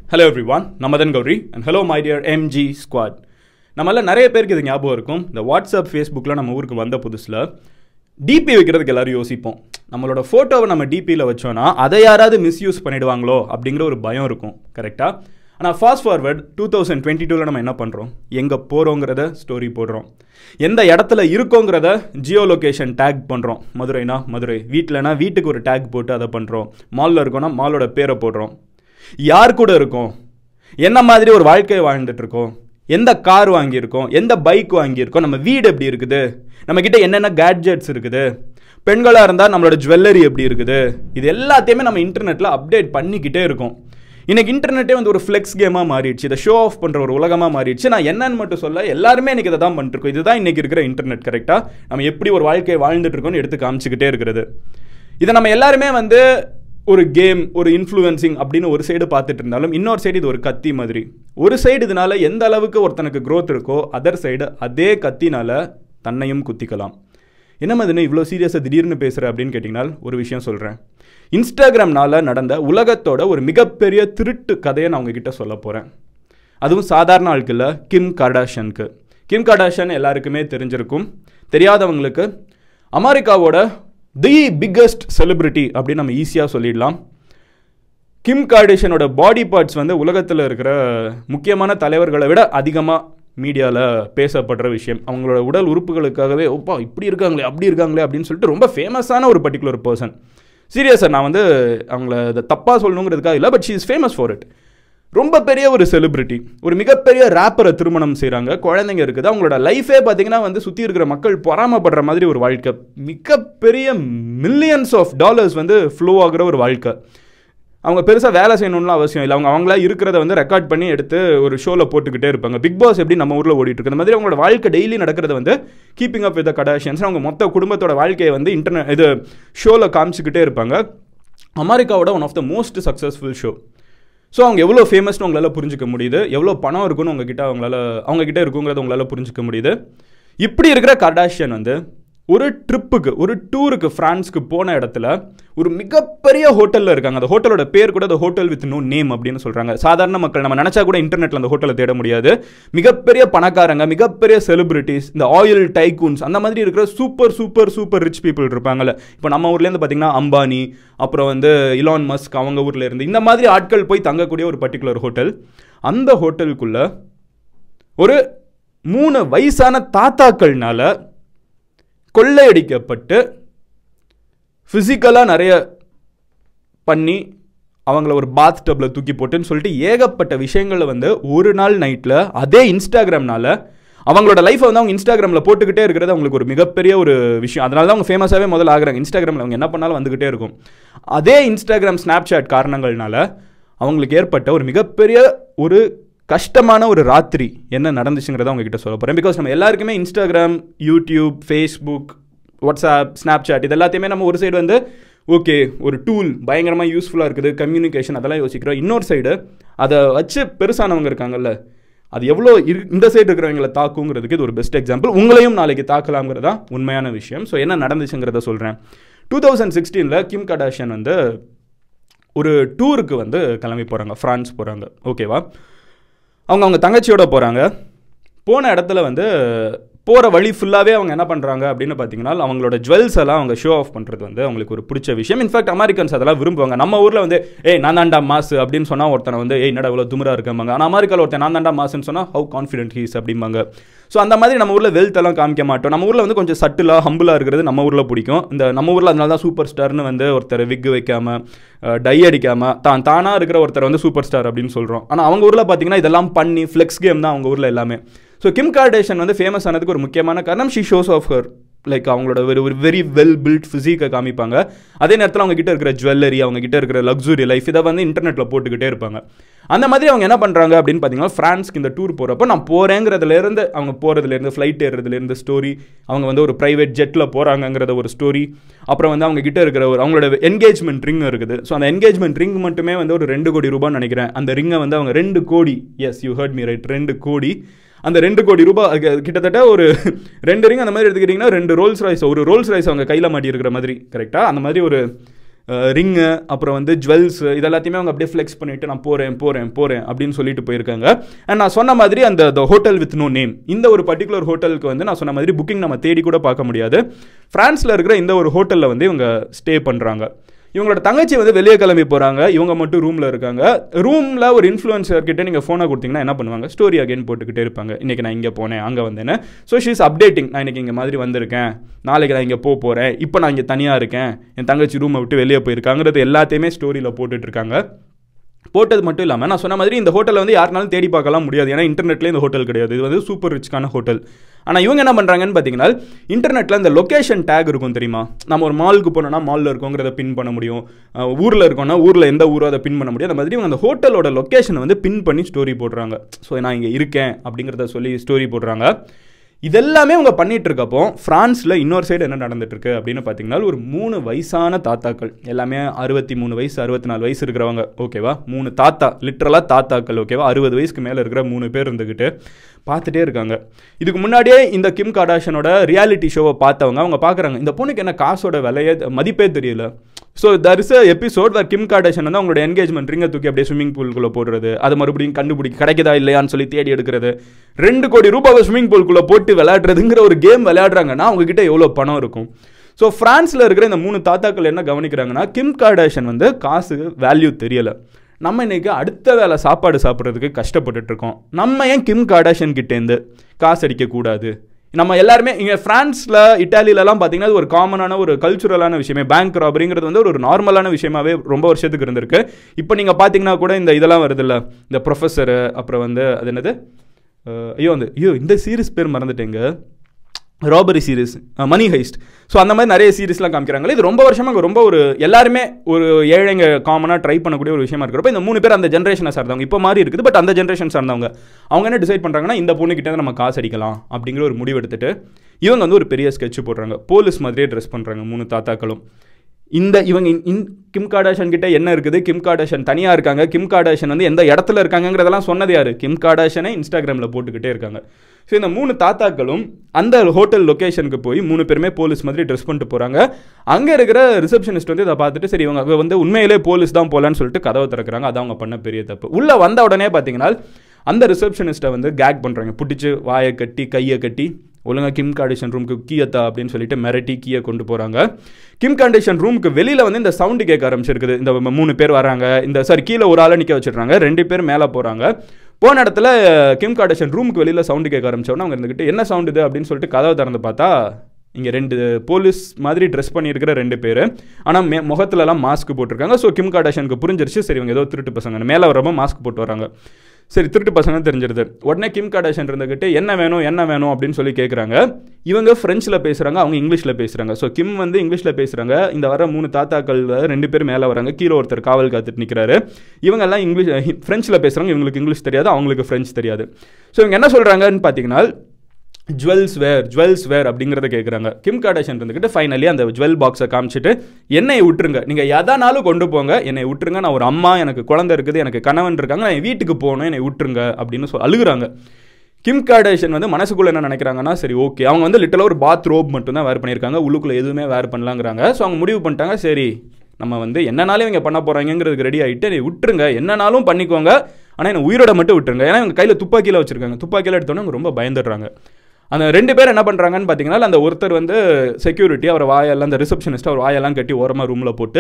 Hello everyone, Madan Gowri and hello my dear MG squad. நம்மள நிறைய பேருக்கு இது ஞாபகம் இருக்கும். இந்த வாட்ஸ்அப் ஃபேஸ்புக்கில் நம்ம ஊருக்கு வந்த புதுசில் டிபி வைக்கிறதுக்கு எல்லாரும் யோசிப்போம். நம்மளோட ஃபோட்டோவை நம்ம டிபியில் வச்சோன்னா அதை யாராவது மிஸ்யூஸ் பண்ணிடுவாங்களோ அப்படிங்கிற ஒரு பயம் இருக்கும். கரெக்டாக? ஆனால் ஃபாஸ்ட் ஃபார்வர்ட் 2022 நம்ம என்ன பண்ணுறோம்? எங்கே போகிறோங்கிறத ஸ்டோரி போடுறோம். எந்த இடத்துல இருக்கோங்கிறத ஜியோ லொக்கேஷன் டேக் பண்ணுறோம். மதுரைனா மதுரை, வீட்டிலனா வீட்டுக்கு ஒரு டேக் போட்டு அதை பண்ணுறோம். மாலில் இருக்கோன்னா மாலோட பேரை போடுறோம். யார் கூட இருக்கோம், என்ன மாதிரி ஒரு வாழ்க்கையை வாழ்ந்துட்டுருக்கோம், எந்த கார் வாங்கியிருக்கோம், எந்த பைக் வாங்கியிருக்கோம், நம்ம வீடு எப்படி இருக்குது, நம்மக்கிட்ட என்னென்ன கேட்ஜெட்ஸ் இருக்குது, பெண்களாக இருந்தால் நம்மளோட ஜுவல்லரி எப்படி இருக்குது, இது எல்லாத்தையுமே நம்ம இன்டர்நெட்டில் அப்டேட் பண்ணிக்கிட்டே இருக்கோம். இன்றைக்கி இன்டர்நெட்டே வந்து ஒரு ஃப்ளெக்ஸ் கேமாக மாறிடுச்சு, இதை ஷோ ஆஃப் பண்ணுற ஒரு உலகமாக மாறிடுச்சு. நான் என்னன்னு மட்டும் சொல்ல, எல்லாருமே இன்றைக்கி இதை தான் பண்ணிட்டுருக்கோம். இதுதான் இன்றைக்கி இருக்கிற இன்டர்நெட். கரெக்டாக நம்ம எப்படி ஒரு வாழ்க்கையை வாழ்ந்துட்டு இருக்கோம்னு எடுத்து காமிச்சிக்கிட்டே இருக்கிறது. இதை நம்ம எல்லாருமே வந்து ஒரு கேம், ஒரு இன்ஃப்ளூயன்சிங் அப்படின்னு ஒரு சைடு பார்த்துட்டு இருந்தாலும் இன்னொரு சைடு இது ஒரு கத்தி மாதிரி. ஒரு சைடு இதனால எந்த அளவுக்கு ஒருத்தனுக்கு க்ரோத் இருக்கோ, அதர் சைடு அதே கத்தினால தன்னையும் குத்திக்கலாம். என்ன மாதிரி இவ்வளோ சீரியஸாக திடீர்னு பேசுகிற அப்படின்னு கேட்டிங்கன்னா ஒரு விஷயம் சொல்கிறேன். இன்ஸ்டாகிராம்னால நடந்த உலகத்தோட ஒரு மிகப்பெரிய திருட்டு கதையை நான் உங்ககிட்ட சொல்ல போகிறேன். அதுவும் சாதாரண ஆட்களில் கிம் கார்டாஷியனுக்கு. கிம் கார்டாஷியன் எல்லாருக்குமே தெரிஞ்சிருக்கும். தெரியாதவங்களுக்கு அமெரிக்காவோட தி பிக்கஸ்ட் செலிபிரிட்டி அப்படின்னு நம்ம ஈஸியாக சொல்லிடலாம். கிம் கார்டாஷியனோட பாடி பார்ட்ஸ் வந்து உலகத்தில் இருக்கிற முக்கியமான தலைவர்களை விட அதிகமாக மீடியாவில் பேசப்படுற விஷயம். அவங்களோட உடல் உறுப்புகளுக்காகவே ஓப்பா இப்படி இருக்காங்களே அப்படி இருக்காங்களே அப்படின்னு சொல்லிட்டு ரொம்ப ஃபேமஸான ஒரு பர்டிகுலர் பர்சன். சீரியஸாக நான் வந்து அவங்கள இதை தப்பாக சொல்லணுங்கிறதுக்காக இல்லை, but she is famous for it. ரொம்ப பெரிய ஒரு செலிபிரிட்டி, ஒரு மிகப்பெரிய ரேப்பரை திருமணம் செய்கிறாங்க, குழந்தைங்க இருக்குது. அவங்களோட லைஃபே பார்த்தீங்கன்னா வந்து சுற்றி இருக்கிற மக்கள் பொறாமப்படுற மாதிரி ஒரு வாழ்க்கை. மிகப்பெரிய மில்லியன்ஸ் ஆஃப் டாலர்ஸ் வந்து ஃப்ளோ ஆகிற ஒரு வாழ்க்கை. அவங்க பெருசாக வேலை செய்யணும்னு அவசியம் இல்லை. அவங்களா இருக்கிறத வந்து ரெக்கார்ட் பண்ணி எடுத்து ஒரு ஷோவில் போட்டுக்கிட்டே இருப்பாங்க. பிக் பாஸ் எப்படி நம்ம ஊரில் ஓடிட்டு இருக்கு, அந்த மாதிரி அவங்களோட வாழ்க்கை டெய்லி நடக்கிறத வந்து கீப்பிங் அப் வித் த கடாஷியன்ஸ் அவங்க மொத்த குடும்பத்தோட வாழ்க்கையை வந்து இது ஷோவில் காமிச்சிக்கிட்டே இருப்பாங்க. அமெரிக்காவோட one of the most successful show. So அவங்க எவ்வளோ ஃபேமஸ்னு உங்களால் புரிஞ்சிக்க முடியுது, எவ்வளோ பணம் இருக்குன்னு அவங்ககிட்ட இருக்குங்கிறத உங்களால் புரிஞ்சிக்க முடியுது. இப்படி இருக்கிற கர்டாஷியன் வந்து ஒரு ட்ரிப்புக்கு, ஒரு டூருக்கு ஃப்ரான்ஸ்க்கு போன இடத்துல ஒரு மிகப்பெரிய ஹோட்டலில் இருக்காங்க. அந்த ஹோட்டலோட பேர் கூட அந்த ஹோட்டல் வித் நோ நேம் அப்படின்னு சொல்கிறாங்க. சாதாரண மக்கள் நம்ம நினச்சா கூட இன்டர்நெட்டில் அந்த ஹோட்டலை தேட முடியாது. மிகப்பெரிய பணக்காரங்க, மிகப்பெரிய செலிபிரிட்டிஸ், இந்த ஆயில் டைகூன்ஸ், அந்த மாதிரி இருக்கிற super super super rich people இருப்பாங்கல்ல. இப்போ நம்ம ஊர்லேருந்து பார்த்தீங்கன்னா அம்பானி, அப்புறம் வந்து இலான் மஸ்க் அவங்க ஊரில் இருந்து இந்த மாதிரி ஆட்கள் போய் தங்கக்கூடிய ஒரு பர்டிகுலர் ஹோட்டல். அந்த ஹோட்டலுக்குள்ள ஒரு 3 வயசான தாத்தாக்கள்னால கொள்ளையடிக்கப்பட்டு ஃபிசிக்கலாக நிறைய பண்ணி அவங்கள ஒரு பாத் டப்பில் தூக்கி போட்டுன்னு சொல்லிட்டு ஏகப்பட்ட விஷயங்களை வந்து ஒரு நாள் நைட்டில் அதே இன்ஸ்டாகிராம்னால அவங்களோட லைஃப்பை வந்து அவங்க இன்ஸ்டாகிராமில் போட்டுக்கிட்டே இருக்கிறது அவங்களுக்கு ஒரு மிகப்பெரிய ஒரு விஷயம். அதனால தான் அவங்க ஃபேமஸாகவே முதல்ல ஆகுறாங்க. இன்ஸ்டாகிராமில் அவங்க என்ன பண்ணாலும் வந்துக்கிட்டே இருக்கும். அதே இன்ஸ்டாகிராம், ஸ்னாப்சாட் காரணங்கள்னால அவங்களுக்கு ஏற்பட்ட ஒரு மிகப்பெரிய ஒரு கஷ்டமான ஒரு ராத்திரி என்ன நடந்துச்சுங்கிறத அவங்ககிட்ட சொல்ல போகிறேன். பிகாஸ் நம்ம எல்லாருக்குமே Instagram, YouTube, Facebook, WhatsApp, Snapchat இது எல்லாத்தையுமே நம்ம ஒரு சைடு வந்து ஓகே ஒரு டூல் பயங்கரமாக யூஸ்ஃபுல்லாக இருக்குது, கம்யூனிகேஷன் அதெல்லாம் யோசிக்கிறோம். இன்னொரு சைடு அதை வச்சு பெருசானவங்க இருக்காங்கல்ல, அது எவ்வளோ இந்த சைடு இருக்கிறவங்களை தாக்குங்கிறதுக்கு இது ஒரு பெஸ்ட் எக்ஸாம்பிள். உங்களையும் நாளைக்கு தாக்கலாம்ங்கிறதா உண்மையான விஷயம். ஸோ என்ன நடந்துச்சுங்கிறத சொல்கிறேன். 2016 கிம் கர்டாஷியன் வந்து ஒரு டூருக்கு வந்து கிளம்பி போகிறாங்க, ஃப்ரான்ஸ் போகிறாங்க. ஓகேவா? அவங்க தங்கச்சியோட போகிறாங்க. போன இடத்துல வந்து போகிற வழி ஃபுல்லாகவே அவங்க என்ன பண்ணுறாங்க அப்படின்னு பார்த்தீங்கன்னா அவங்களோட ஜுவல்ஸ் எல்லாம் அவங்க ஷோ ஆஃப் பண்ணுறது வந்து அவங்களுக்கு ஒரு பிடிச்ச விஷயம். இன்ஃபேக்ட் அமெரிக்கன்ஸ் அதெல்லாம் விரும்புவாங்க. நம்ம ஊரில் வந்து நான் தாண்டா மாசு அப்படின்னு சொன்னால் ஒருத்தனை வந்து என்னடா இவ்வளோ துமுறாக இருக்காங்க. ஆனால் அமெரிக்காவில் ஒருத்தன் நான் தாண்டா மாசுன்னு சொன்னால் ஹவு கான்ஃபிடென்ட் ஹீஸ் அப்படிம்பாங்க. ஸோ அந்த மாதிரி நம்ம ஊரில் வெல்த் எல்லாம் காமிக்க மாட்டோம். நம்ம ஊரில் வந்து கொஞ்சம் சட்டிலாக ஹம்பிளாக இருக்கிறது நம்ம ஊரில் பிடிக்கும். இந்த நம்ம ஊரில் அதனால தான் சூப்பர் ஸ்டார்னு வந்து ஒருத்தர் விக் வைக்காமல், டை அடிக்காமல் தானாக இருக்கிற ஒருத்தர் வந்து சூப்பர் ஸ்டார் அப்படின்னு சொல்கிறோம். ஆனால் அவங்க ஊரில் பார்த்தீங்கன்னா இதெல்லாம் பண்ணி ஃப்ளெக்ஸ் கேம் தான் அவங்க ஊரில் எல்லாமே. ஸோ கிம் கார்டாஷியன் வந்து ஃபேமஸ் ஆனதுக்கு ஒரு முக்கியமான காரணம் she shows off her like அவங்களோட ஒரு வெரி வெல் பில்ட் ஃபிசிக்கை காமிப்பாங்க. அதே நேரத்தில் அவங்க கிட்ட இருக்கிற ஜுவல்லரி, அவங்க கிட்ட இருக்கிற லக்ஸுரி லைஃப் இதை வந்து இன்டர்நெட்டில் போட்டுக்கிட்டே இருப்பாங்க. அந்த மாதிரி அவங்க என்ன பண்ணுறாங்க அப்படின்னு பார்த்தீங்கன்னா ஃப்ரான்ஸ்க்கு இந்த டூர் போகிறப்போ நான் போகிறேங்கிறதுலேருந்து அவங்க போகிறதுலேருந்து ஃப்ளைட் ஏறுறதுலேருந்து ஸ்டோரி, அவங்க வந்து ஒரு ப்ரைவேட் ஜெட்டில் போகிறாங்கங்கிறத ஒரு ஸ்டோரி, அப்புறம் வந்து அவங்க கிட்ட இருக்கிற ஒரு அவங்களோட என்கேஜ்மெண்ட் ரிங் இருக்குது. ஸோ அந்த என்கேஜ்மெண்ட் ரிங் மட்டுமே வந்து ஒரு 2 கோடி ரூபான்னு நினைக்கிறேன். அந்த ரிங்கை வந்து அவங்க 2 crore, yes you heard me right, 2 crore, அந்த 2 கோடி ரூபாய் கிட்டத்தட்ட ஒரு 2 ரிங் அந்த மாதிரி எடுத்துக்கிட்டிங்கன்னா 2 ரோல்ஸ் ராய்ஸ், ஒரு ரோல்ஸ் ராய்ஸ் அவங்க கையில் மாட்டி இருக்கிற மாதிரி. கரெக்டாக அந்த மாதிரி ஒரு ரிங்கு, அப்புறம் வந்து ஜுவல்ஸ், இதெல்லாத்தையுமே அவங்க அப்படியே ஃப்ளெக்ஸ் பண்ணிட்டு நான் போகிறேன் அப்படின்னு சொல்லிட்டு போயிருக்காங்க. அண்ட் நான் சொன்ன மாதிரி அந்த ஹோட்டல் வித் நோ நேம், இந்த ஒரு பர்டிகுலர் ஹோட்டலுக்கு வந்து நான் சொன்ன மாதிரி புக்கிங் நம்ம தேடி கூட பார்க்க முடியாது. ஃப்ரான்ஸில் இருக்கிற இந்த ஒரு ஹோட்டலில் வந்து இவங்க ஸ்டே பண்ணுறாங்க. இவங்களோட தங்கச்சி வந்து வெளியே கிளம்பி போகிறாங்க, இவங்க மட்டும் ரூமில் இருக்காங்க. ரூமில் ஒரு இன்ஃப்ளூயன்சர்கிட்ட நீங்கள் ஃபோனை கொடுத்தீங்கன்னா என்ன பண்ணுவாங்க, ஸ்டோரி அகைன் போட்டுக்கிட்டே இருப்பாங்க. இன்றைக்கி நான் இங்கே போனேன், அங்கே வந்தேன்னு. ஸோ ஷீ இஸ் அப்டேட்டிங், நான் இன்றைக்கி இங்கே மாதிரி வந்திருக்கேன், நாளைக்கு நான் இங்கே போகிறேன், இப்போ நான் இங்கே தனியாக இருக்கேன், என் தங்கச்சி ரூமை விட்டு வெளியே போயிருக்காங்கிறது எல்லாத்தையுமே ஸ்டோரியில் போட்டுட்ருக்காங்க. போட்டது மட்டும் இல்லாமல் நான் சொன்ன மாதிரி இந்த ஹோட்டலில் வந்து யாருனாலும் தேடி பார்க்கலாம் முடியாது, ஏன்னா இன்டர்நெட்லேயே இந்த ஹோட்டல் கிடையாது. இது வந்து சூப்பர் ரிச்கான ஹோட்டல். ஆனால் இவங்க என்ன பண்ணுறாங்கன்னு பார்த்தீங்கன்னா, இன்டர்நெட்டில் இந்த லொக்கேஷன் டேக் இருக்கும் தெரியுமா, நம்ம ஒரு மாலுக்கு போனோம்னா மாலில் இருக்கோங்கிறத பின் பண்ண முடியும், ஊரில் இருக்கோம்னா ஊரில் எந்த ஊரோ அதை பின் பண்ண முடியும். அந்த மாதிரி இவங்க அந்த ஹோட்டலோட லொக்கேஷனை வந்து பின் பண்ணி ஸ்டோரி போடுறாங்க. ஸோ நான் இங்கே இருக்கேன் அப்படிங்கிறத சொல்லி ஸ்டோரி போடுறாங்க. இதெல்லாமே அவங்க பண்ணிட்டு இருக்கப்போ ஃப்ரான்ஸில் இன்னொரு சைடு என்ன நடந்துட்டு இருக்கு அப்படின்னு பார்த்தீங்கன்னா, ஒரு 3 வயசான தாத்தாக்கள், எல்லாமே 63 வயசு 64 வயசு இருக்கிறவங்க, ஓகேவா, 3 தாத்தா, லிட்டரலாக தாத்தாக்கள், ஓகேவா, 60 வயசுக்கு மேலே இருக்கிற 3 பேர் இருந்துக்கிட்டு பார்த்துட்டே இருக்காங்க. இதுக்கு முன்னாடியே இந்த கிம் கார்டாஷியனோட ரியாலிட்டி ஷோவை பார்த்தவங்க அவங்க பார்க்குறாங்க, இந்த பொண்ணுக்கு என்ன காசோட விலையே மதிப்பே தெரியல. So there is episode where Kim Kardashian வந்து அவங்களோட என்கேஜ்மெண்ட் ரிங்கை தூக்கி அப்படியே ஸ்விம்மிங் பூலுக்குள்ளே போடுறது, அது மறுபடியும் கண்டுபிடிக்க கிடைக்குதா இல்லையான்னு சொல்லி தேடி எடுக்கிறது, 2 கோடி ரூபாவை ஸ்விம்மிங் பூலுக்குள்ளே போட்டு விளையாடுறதுங்கிற ஒரு கேம் விளையாடுறாங்கன்னா அவங்ககிட்ட எவ்வளோ பணம் இருக்கும். ஸோ ஃப்ரான்ஸில் இருக்கிற இந்த 3 தாத்தாக்கள் என்ன கவனிக்கிறாங்கன்னா, கிம் கார்டாஷியன் வந்து காசு வேல்யூ தெரியலை, நம்ம இன்னைக்கு அடுத்த வேலை சாப்பாடு சாப்பிட்றதுக்கு கஷ்டப்பட்டுட்டு இருக்கோம், நம்ம ஏன் கிம் கார்டாஷியன் கிட்டேருந்து காசு அடிக்கக்கூடாது. நம்ம எல்லாருமே இங்கே ஃப்ரான்ஸில் இட்டாலியிலலாம் பார்த்தீங்கன்னா அது ஒரு காமனான ஒரு கல்ச்சுரலான விஷயமே, பேங்க் ராபரிங்கிறது வந்து ஒரு நார்மலான விஷயமாவே ரொம்ப வருஷத்துக்கு இருந்திருக்கு. இப்போ நீங்கள் பார்த்தீங்கன்னா கூட இந்த இதெல்லாம் வருது இல்லை, இந்த ப்ரொஃபஸரு, அப்புறம் வந்து அது என்னது, இந்த சீரிஸ் பேர் மறந்துட்டேங்க, robbery series, money heist. So அந்த மாதிரி நிறைய சீரிஸ்லாம் காமிக்கிறாங்க. இது ரொம்ப வருஷமாக ரொம்ப ஒரு எல்லாருமே ஒரு ஏழைங்க காமனாக ட்ரை பண்ணக்கூடிய ஒரு விஷயமா இருக்கிறப்ப இந்த 3 பேர் அந்த ஜென்ரேஷனை சார்ந்தவங்க, இப்போ மாதிரி இருக்குது, பட் அந்த ஜென்ரேஷன் சார்ந்தவங்க, அவங்க என்ன டிசைட் பண்ணுறாங்கன்னா, இந்த பொண்ணுக்கிட்ட நம்ம காசு அடிக்கலாம் அப்படிங்கிற ஒரு முடிவு எடுத்துட்டு இவங்க வந்து ஒரு பெரிய ஸ்கெட்ச் போடுறாங்க. போலீஸ் மாதிரியே ட்ரெஸ் பண்ணுறாங்க 3 தாத்தாக்களும். இவங்க கிம் கார்டாஷியன் கிட்ட என்ன இருக்குது, கிம் கார்டாஷியன் தனியாக இருக்காங்க, கிம் கார்டாஷியன் வந்து எந்த இடத்துல இருக்காங்கிறதெல்லாம் சொன்னது யாரு, கிம் கார்டாஷியனை இன்ஸ்டாகிராமில் போட்டுக்கிட்டே இருக்காங்க. ஸோ இந்த 3 தாத்தாக்களும் அந்த ஹோட்டல் லொக்கேஷனுக்கு போய் 3 பேருமே போலீஸ் மாதிரி ட்ரெஸ் பண்ணிட்டு போகிறாங்க. அங்கே இருக்கிற ரிசப்ஷனிஸ்ட் வந்து இதை பார்த்துட்டு சரி இவங்க வந்து உண்மையிலே போலீஸ் தான் போகலான்னு சொல்லிட்டு கதவை திறக்கிறாங்க. அது அவங்க பண்ண பெரிய தப்பு. உள்ளே வந்த உடனே பார்த்தீங்கன்னா அந்த ரிசப்ஷனிஸ்ட்டை வந்து கேக் பண்ணுறாங்க, பிடிச்சி வாயை கட்டி கையை கட்டி ஒழுங்காக கிம் கார்டாஷியன் ரூமுக்கு கீயத்தா அப்படின்னு சொல்லிட்டு மிரட்டி கீயை கொண்டு போகிறாங்க. கிம் கார்டாஷியன் ரூமுக்கு வெளியில் வந்து இந்த சவுண்டு கேட்க ஆரம்பிச்சிருக்குது. இந்த 3 பேர் வராங்க, கீழே ஒரு ஆளை நிற்க வச்சிடுறாங்க, 2 பேர் மேலே போகிறாங்க. போன இடத்துல கிம் கார்டாஷியன் ரூமுக்கு வெளியில் சவுண்டு கேட்க ஆரம்பிச்சோன்னா அவங்க இருந்துக்கிட்டு என்ன சவுண்டு இது அப்படின்னு சொல்லிட்டு கதவை திறந்து பார்த்தா இங்கே 2 போலீஸ் மாதிரி ட்ரெஸ் பண்ணியிருக்கிற 2 பேர், ஆனால் முகத்துலலாம் மாஸ்க் போட்டிருக்காங்க. ஸோ கிம் கார்டாஷியனுக்கு புரிஞ்சிருச்சு, சரி இவங்க ஏதோ திருட்டு பசங்க, மேலே வரப்போ மாஸ்க் போட்டு வராங்க, சரி திருட்டு பசங்க தெரிஞ்சிருது. உடனே கிம் கார்டாஷியன் இருந்துக்கிட்டு என்ன வேணும் அப்படின்னு சொல்லி கேட்குறாங்க. இவங்க ஃப்ரெஞ்சில் பேசுகிறாங்க, அவங்க இங்கிலீஷில் பேசுகிறாங்க. ஸோ கிம் வந்து இங்கிலீஷில் பேசுகிறாங்க. இந்த வர 3 தாத்தாக்கள் 2 பேர் மேலே வராங்க, கீழே ஒருத்தர் காவல் காத்துட்டு நிற்கிறாரு. இவங்கெல்லாம் ஃப்ரெஞ்சில் பேசுகிறாங்க, இவங்களுக்கு இங்கிலீஷ் தெரியாது, அவங்களுக்கு ஃப்ரெஞ்ச் தெரியாது. ஸோ இவங்க என்ன சொல்கிறாங்கன்னு பார்த்தீங்கன்னா, ஜுவல்ஸ் வேர் அப்படிங்கிறத கேட்குறாங்க. கிம் கார்டாஷியன் இருந்துக்கிட்டு ஃபைனலி அந்த ஜுவல் பாக்ஸை காமிச்சிட்டு என்னை விட்டுருங்க, நீங்கள் எதனாலும் கொண்டு போங்க, என்னை விட்டுருங்க, நான் ஒரு அம்மா, எனக்கு குழந்தை இருக்குது, எனக்கு கணவன் இருக்காங்க, நான் வீட்டுக்கு போகணும், என்னை விட்டுருங்க அப்படின்னு அழுகுறாங்க. கிம் கார்டாஷியன் வந்து மனசுக்குள்ளே என்ன நினைக்கிறாங்கன்னா, சரி ஓகே, அவங்க வந்து லிட்டலாக ஒரு பாத் ரோப் மட்டும் தான் வேர் பண்ணியிருக்காங்க, உள்ளுக்குள்ளே எதுவுமே வேர் பண்ணலாங்கிறாங்க. ஸோ அவங்க முடிவு பண்ணிட்டாங்க, சரி நம்ம வந்து என்னனாலும் இவங்க பண்ண போகிறாங்கிறதுக்கு ரெடி ஆகிட்டு என்னை விட்டுருங்க, என்னனாலும் பண்ணிக்கோங்க, ஆனால் என்னை உயிரோட மட்டும் விட்டுருங்க. ஏன்னா இவங்க கையில் துப்பாக்கியில் வச்சுருக்காங்க, துப்பாக்கியில் எடுத்தோன்னே அவங்க ரொம்ப பயந்துடுறாங்க. அந்த 2 பேர் என்ன பண்ணுறாங்கன்னு பார்த்தீங்கன்னா, அந்த ஒருத்தர் வந்து செக்யூரிட்டி, அவர் வாயெல்லாம், அந்த ரிசப்ஷனிஸ்ட் அவர் வாயெல்லாம் கட்டி ஓரமாக ரூமில் போட்டு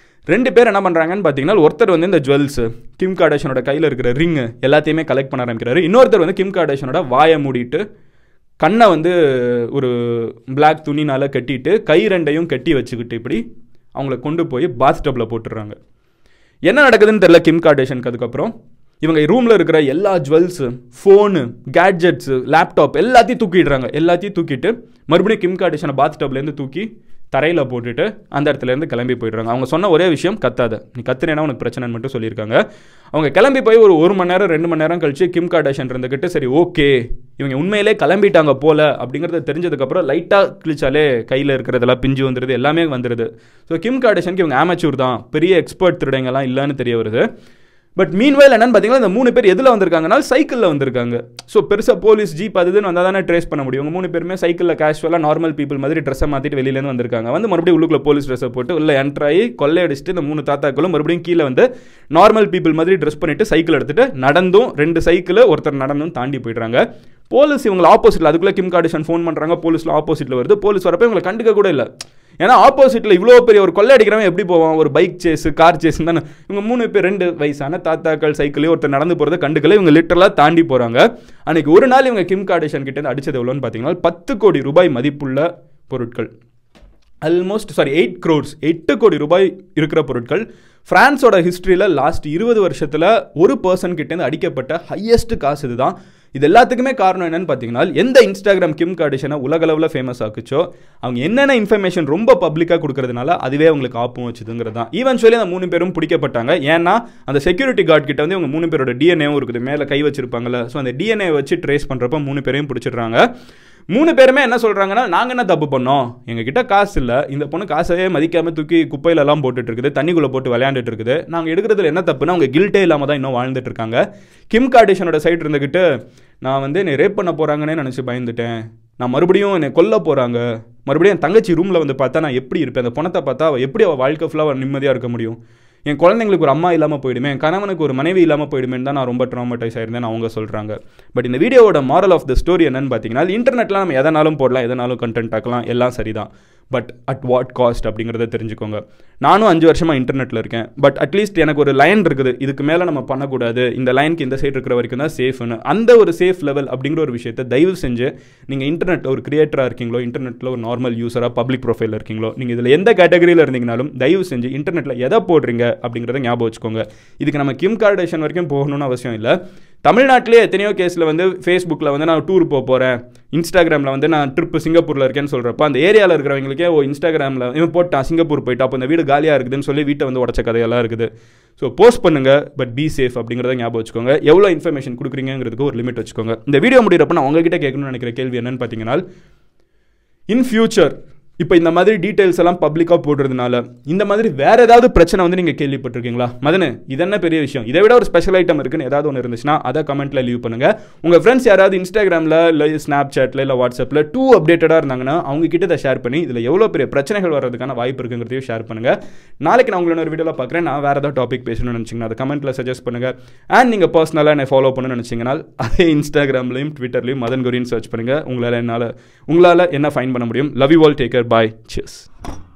2 பேர் என்ன பண்ணுறாங்கன்னு பார்த்தீங்கன்னா, ஒருத்தர் வந்து இந்த ஜுவல்ஸு, கிம் கார்டாஷியனோட கையில் இருக்கிற ரிங்கு எல்லாத்தையுமே கலெக்ட் பண்ண ஆரம்பிக்கிறாரு. இன்னொருத்தர் வந்து கிம் கார்டாஷியனோட வாயை மூடிட்டு கண்ணை வந்து ஒரு பிளாக் துணினால் கட்டிட்டு கை 2ஐயும் கட்டி வச்சுக்கிட்டு இப்படி அவங்கள கொண்டு போய் பாத் டப்பில் போட்டுடுறாங்க. என்ன நடக்குதுன்னு தெரியல கிம் கார்டாஷியனுக்கு. அதுக்கப்புறம் இவங்க ரூமில் இருக்கிற எல்லா ஜுவல்ஸு, ஃபோனு, கேட்ஜெட்ஸு, லேப்டாப் எல்லாத்தையும் தூக்கிடுறாங்க. எல்லாத்தையும் தூக்கிட்டு மறுபடியும் கிம் கார்டாஷியனை பாத் டப்லேருந்து தூக்கி தரையில் போட்டுட்டு அந்த இடத்துலேருந்து கிளம்பி போயிடுறாங்க. அவங்க சொன்ன ஒரே விஷயம், கத்தாத, நீ கத்துனேன்னா உனக்கு பிரச்சனைன்னு மட்டும் சொல்லியிருக்காங்க. அவங்க கிளம்பி போய் ஒரு 1 மணி நேரம் 2 மணி நேரம் கழிச்சு கிம் கார்டாஷியன் இருந்துக்கிட்டு சரி ஓகே இவங்க உண்மையிலே கிளம்பிட்டாங்க போல அப்படிங்கிறத தெரிஞ்சதுக்கப்புறம் லைட்டாக கிழிச்சாலே கையில் இருக்கிறதெல்லாம் பிஞ்சு வந்துடுது, எல்லாமே வந்துடுது. ஸோ கிம் கார்டாஷியனுக்கு இவங்க ஆமச்சூர் தான், பெரிய எக்ஸ்பர்ட் திருடங்கெல்லாம் இல்லைன்னு தெரிய வருது. பட் மீன்வைல் என்னன்னு பார்த்தீங்கன்னா இந்த 3 பேர் எதில் வந்திருக்காங்கன்னா சைக்கிளில் வந்திருக்காங்க. ஸோ பெருசாக போலீஸ் ஜீப் அதுன்னு வந்தால் தானே ட்ரேஸ் பண்ண முடியும். உங்கள் 3 பேருமே சைக்கிளில் கேஷுவலாக நார்மல் பீப்புள் மாதிரி ட்ரெஸ்ஸை மாற்றிட்டு வெளியிலேருந்து வந்திருக்காங்க. வந்து மறுபடியும் உள்ளுக்குள்ள போலீஸ் ட்ரெஸ்ஸை போட்டு உள்ள என்ட்ரு ஆகி கொள்ளையடிச்சிட்டு இந்த 3 தாத்தாக்களும் மறுபடியும் கீழே வந்து நார்மல் பீப்புள் மாதிரி ட்ரெஸ் பண்ணிட்டு சைக்கிள் எடுத்துட்டு நடந்தும் 2 சைக்கிள் ஒருத்தர் நடந்தும் தாண்டி போயிடுறாங்க. போலீஸ் இவங்களை ஆப்போசிட்டில் அதுக்குள்ளே கிம் கார்டேஷியன் ஃபோன் பண்ணுறாங்க. போலீஸில் ஆப்போசிட்டில் வருது. போலீஸ் வரப்போ இவங்களை கண்டுக்க கூட இல்லை. ஏன்னா ஆப்போசிட்டில் இவ்வளோ பெரிய ஒரு கொள்ளை அடிக்கிறவன் எப்படி போவான்? ஒரு பைக் சேஸு கார் சேஸுன்னு தானே. இவங்க 3 பேர் 2 வயசான தாத்தாக்கள் சைக்கிளே ஒருத்தர் நடந்து போகிறத கண்டுக்கல. இவங்க லிட்டரலாக தாண்டி போகிறாங்க. அன்றைக்கி ஒரு நாள் இவங்க கிம் கார்டேஷியன் கிட்டே அடித்தது எவ்வளோன்னு பார்த்தீங்கன்னா 10 கோடி ரூபாய் மதிப்புள்ள பொருட்கள். ஆல்மோஸ்ட் 8 கோடி ரூபாய் இருக்கிற பொருட்கள். ஃப்ரான்ஸோட ஹிஸ்ட்ரியில் லாஸ்ட் 20 வருஷத்தில் ஒரு பர்சன் கிட்டேருந்து அடிக்கப்பட்ட ஹையஸ்ட் காசு இதுதான். இது எல்லாத்துக்குமே காரணம் என்னன்னு பார்த்தீங்கன்னா எந்த இன்ஸ்டாகிராம் கிம் கார்டேஷனை உலகளவில் ஃபேமஸ் ஆக்குச்சோ அவங்க என்னென்ன இன்ஃபர்மேஷன் ரொம்ப பப்ளிக்காக கொடுக்கறதுனால அதுவே அவங்களுக்கு ஆப்பும் வச்சுதுங்கிறது தான். ஈவென்ச்சுவலி அந்த 3 பேரும் பிடிக்கப்பட்டாங்க. ஏன்னா அந்த செக்யூரிட்டி கார்டு கிட்ட வந்து இவங்க 3 பேரோட டிஎன்ஏவும் இருக்குது. மேலே கை வச்சிருப்பாங்கல்ல. ஸோ அந்த டிஎன்ஏ வச்சு ட்ரேஸ் பண்ணுறப்ப 3 பேரையும் பிடிச்சிடுறாங்க. 3 பேருமே என்ன சொல்கிறாங்கன்னா நாங்கள் என்ன தப்பு பண்ணோம், எங்ககிட்ட காசு இல்லை, இந்த பொண்ணு காசையே மதிக்காமல் தூக்கி குப்பையிலலாம் போட்டுட்டு இருக்குது, தண்ணிக்குள்ளே போட்டு விளையாண்டுட்டு இருக்குது, நாங்கள் எடுக்கிறதுல என்ன தப்புன்னா அவங்க கில்ட்டே இல்லாமல் தான் இன்னும் வாழ்ந்துட்டு இருக்காங்க. கிம் கார்டேஷனோட சைட் இருந்துக்கிட்டு நான் வந்து என்னை ரேப் பண்ண போகிறாங்கன்னே நினச்சி பயந்துட்டேன், நான் மறுபடியும் என்னை கொல்ல போகிறாங்க, மறுபடியும் என் தங்கச்சி ரூமில் வந்து பார்த்தா நான் எப்படி இருப்பேன், அந்த பணத்தை பார்த்தா அவள் எப்படி அவள் வாழ்க்கை ஃபுல்லாக நிம்மதியாக இருக்க முடியும், என் குழந்தைங்களுக்கு ஒரு அம்மா இல்லாமல் போயிடுமே, என் கணவனுக்கு ஒரு மனைவி இல்லாமல் போயிடுமேன்னு தான் நான் ரொம்ப ட்ராமடைஸ் ஆயிருந்தேன் அவங்க சொல்கிறாங்க. பட் இந்த வீடியோவோட மாரல் ஆஃப் த ஸ்டோரி என்னன்னு பார்த்தீங்கன்னா இன்டர்நெட்டில் நம்ம எதனாலும் போடலாம், எதனாலும் கண்டென்ட் ஆக்கலாம், எல்லாம் சரிதான். பட் அட் வாட் காஸ்ட் அப்படிங்கிறத தெரிஞ்சுக்கோங்க. நானும் 5 வருஷமாக இன்டர்நெட்டில் இருக்கேன். பட் அட்லீஸ்ட் எனக்கு ஒரு லைன் இருக்குது, இதுக்கு மேலே நம்ம பண்ணக்கூடாது, இந்த லைனுக்கு இந்த சைடு இருக்கிற வரைக்கும் தான் சேஃப்னு. அந்த ஒரு சேஃப் லெவல் அப்படிங்கிற ஒரு விஷயத்தை தயவு செஞ்சு நீங்கள் இன்டர்நெட்டில் ஒரு கிரியேட்டராக இருக்கீங்களோ, இன்டர்நெட்டில் ஒரு நார்மல் யூஸராக பப்ளிக் ப்ரொஃபைலில் இருக்கீங்களோ, நீங்கள் இதில் எந்த கேட்டகரியில் இருந்தீங்கனாலும் தயவு செஞ்சு இன்டர்நெட்டில் எதை போடுறீங்க அப்படிங்கிறத ஞாபகம் வச்சுக்கோங்க. இதுக்கு நம்ம கிம் கார்டேஷன் வரைக்கும் போகணும்னு அவசியம் இல்லை. தமிழ்நாட்டிலே எத்தனையோ கேஸில் வந்து ஃபேஸ்புக்கில் வந்து நான் டூர் போகிறேன், இன்ஸ்டாகிராமில் வந்து நான் ட்ரிப்பு சிங்கப்பூரில் இருக்கேன்னு சொல்கிறப்ப அந்த ஏரியாவில் இருக்கிறவங்களுக்கே இன்ஸ்டாகிராமில் இவன் போட்டான் சிங்கப்பூர் போயிட்டா அப்போ அந்த வீடு காலியாக இருக்குதுன்னு சொல்லி வீட்டை வந்து உடச்ச கதையெல்லாம் இருக்குது. ஸோ போஸ்ட் பண்ணுங்கள், பட் பி சேஃப் அப்படிங்கிறத ஞாபகம் வச்சுக்கோங்க. எவ்வளோ இன்ஃபர்மேஷன் கொடுக்குறீங்கிறதுக்கு ஒரு லிமிட் வச்சுக்கோங்க. இந்த வீடியோ முடிகிறப்ப நான் உங்ககிட்ட கேட்கணும்னு நினைக்கிற கேள்வி என்னன்னு பார்த்தீங்கன்னா, இன் ஃபியூச்சர் இப்போ இந்த மாதிரி டீட்டெயில்ஸ் எல்லாம் பப்ளிக்காக போடுறதுனால இந்த மாதிரி வேற ஏதாவது பிரச்சனை வந்து நீங்கள் கேள்விப்பட்டிருக்கீங்களா? மதனு இது என்ன பெரிய விஷயம், இதை விட ஒரு ஸ்பெஷல் ஐட்டம் இருக்குன்னு ஏதாவது ஒன்று இருந்துச்சுன்னா அதை கமெண்ட்டில் லீவ் பண்ணுங்கள். உங்கள் ஃப்ரெண்ட்ஸ் யாராவது இன்ஸ்டாகிராமில் இல்லை ஸ்னாப்சாட்டில் இல்லை வாட்ஸ்அப்பில் டூ அப்டேட்டடாக இருந்தாங்கன்னா அவங்க கிட்ட இதை ஷேர் பண்ணி இதில் எவ்வளோ பெரிய பிரச்சனைகள் வர்றதுக்கான வாய்ப்பு இருக்குங்கிறதையும் ஷேர் பண்ணுங்கள். நாளைக்கு நான் உங்களோட ஒரு வீடியோவில் பார்க்குறேன். நான் வேறு ஏதாவது டாபிக் பேசணும்னு நினச்சிங்கன்னா அதை கமெண்ட்டில் சஜஸ்ட் பண்ணுங்கள். அண்ட் நீங்கள் பர்சனலாக என்னை ஃபாலோ பண்ணணும்னு நினச்சிங்கன்னா அதே இன்ஸ்டாகிராம்லையும் ட்விட்டர்லையும் மதன் கௌரின்னு சர்ச் பண்ணுங்கள். உங்களால் என்ன ஃபைன் பண்ண முடியும். Love you all, take care, bye, cheers.